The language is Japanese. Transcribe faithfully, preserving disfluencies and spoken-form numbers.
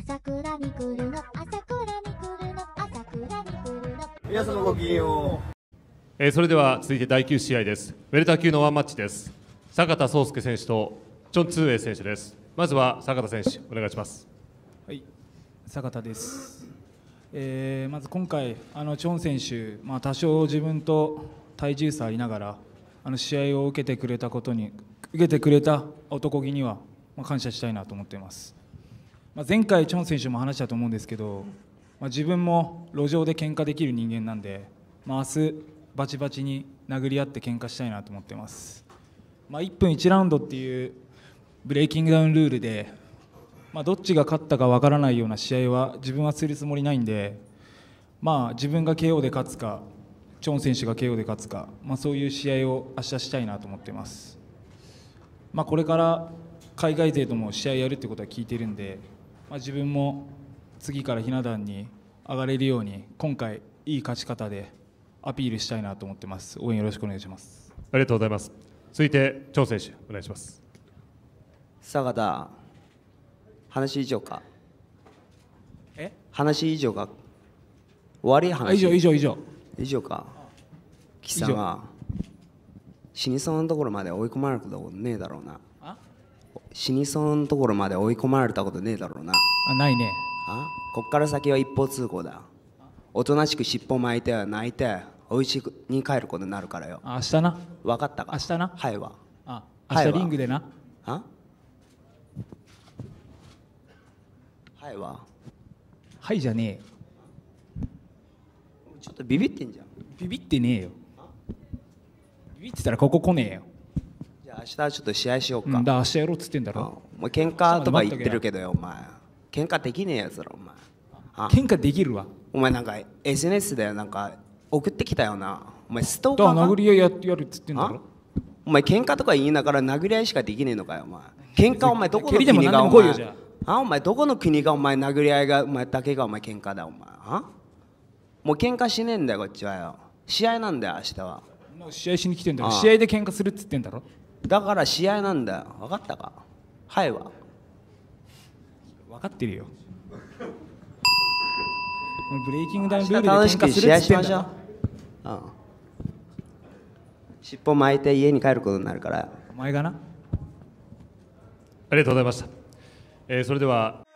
朝倉未来の朝倉未来の朝倉未来の皆様ごきげんよう。 えーそれでは続いてだいきゅう試合です。ウェルター級のワンマッチです。坂田壮介選手とチョン・ツーエイ選手です。まずは坂田選手お願いします。 はい、坂田です。えーまず今回あのチョン選手、まあ、多少自分と体重差ありながらあの試合を受けてくれたことに受けてくれた男気には、まあ、感謝したいなと思っています。まあ、前回チョン選手も話したと思うんですけど、まあ、自分も路上で喧嘩できる人間なんで、まあ、明日バチバチに殴り合って喧嘩したいなと思っています。まあ、いっぷんいちラウンドっていうブレイキングダウンルールで、まあ、どっちが勝ったかわからないような試合は自分はするつもりないんで、まあ、自分が ケーオー で勝つかチョン選手が ケーオー で勝つか、まあ、そういう試合を明日したいなと思っています。まあ、これから海外勢とも試合やるってことは聞いてるんで、まあ、自分も次からひな壇に上がれるように今回いい勝ち方でアピールしたいなと思ってます。応援よろしくお願いします。 ありがとうございます。続いてチョン選手お願いします。 坂田、話以上か。 え話以上か。終わり話。 あ以上以上以上以上か。貴様、死にそうなところまで追い込まれたことねえだろうな。 あ死にそうなところまで追い込まれたことねえだろうな。 あないね。 あこっから先は一方通行だ。おとなしく尻尾巻いて泣いてお家に帰ることになるからよ。 あ明日な。 分かったか。 明日な。 はいわ。 あはいわ明日リングでな。 あはいわ。 はいじゃねえよ。 ちょっとビビってんじゃん。 ビビってねえよ。ビビってたらここ来ねえよ。 じゃあ明日はちょっと試合しようか。 うんだ明日やろうっつってんだろ。 あお前喧嘩とか言ってるけどよお前。喧嘩できねえやつだろお前。あ喧嘩できるわ。 お前なんか エスエヌエス でなんか送ってきたよな。お前ストーカだからーか。 殴り合いややるっつってんだあろ。 お前喧嘩とか言いながら殴り合いしかできねえのかよお前。喧嘩お前どこの蹴りでも国がお前何でも来いよじゃあお前どこの国がお前殴り合いがお前だけがお前喧嘩だお前。あもう喧嘩しねえんだよこっちはよ。試合なんだよ明日は。 もう試合しに来てんだろ。 ああ試合で喧嘩するっつってんだろ。 だから試合なんだよ。分かったか。はいわ。 分かってるよ。ブレイキングダウンルー明日ルで楽しく試喧嘩するっ合しましょうつってんだろ。。 うん。尻尾巻いて家に帰ることになるから。 お前がな。 ありがとうございました。えーそれでは